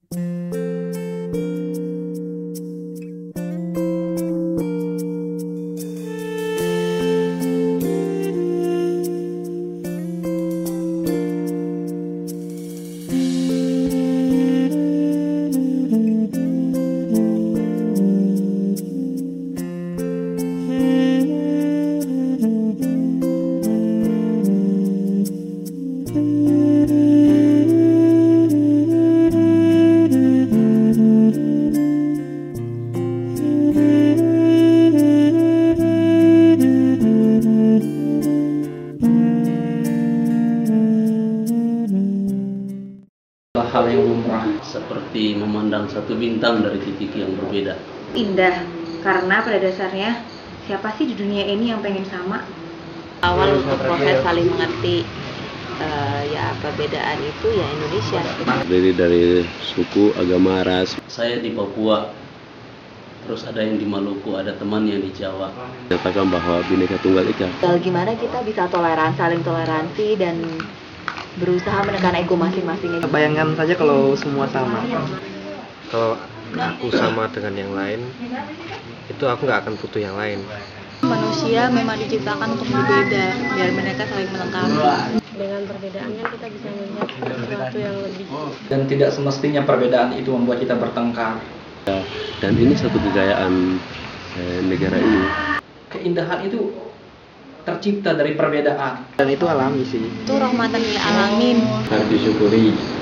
Hal yang lumrah seperti memandang satu bintang dari titik yang berbeda. Indah, karena pada dasarnya siapa sih di dunia ini yang pengen sama? Awal untuk proses saling mengerti, ya perbedaan itu ya Indonesia. Dari suku, agama, ras. Saya di Papua, terus ada yang di Maluku, ada teman yang di Jawa. Nyatakan bahwa Bhinneka Tunggal Ika. Gimana kita bisa saling toleransi dan berusaha menekan ego masing-masing. Bayangkan saja kalau semua sama. Kalau aku sama dengan yang lain, itu aku nggak akan butuh yang lain. Manusia memang diciptakan untuk berbeda, biar mereka saling melengkapi. Dengan perbedaan kan kita bisa melihat sesuatu yang lebih. Dan tidak semestinya perbedaan itu membuat kita bertengkar. Dan ini satu kekayaan negara ini. Keindahan itu tercipta dari perbedaan. Dan itu alami sih. Itu rahmatan lil alamin. Harus disyukuri.